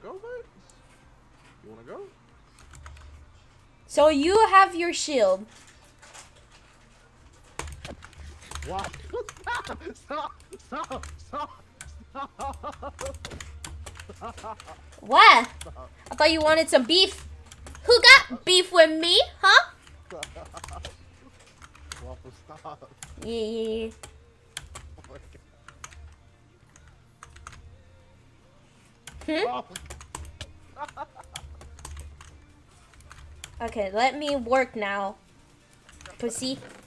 go, mate? You wanna go? So you have your shield. What? Stop! Stop! Stop! Stop! What? Stop. I thought you wanted some beef. Who got beef with me, huh? Waffle, stop. Yeah. Oh my Hmm? God. Okay, let me work now. Pussy.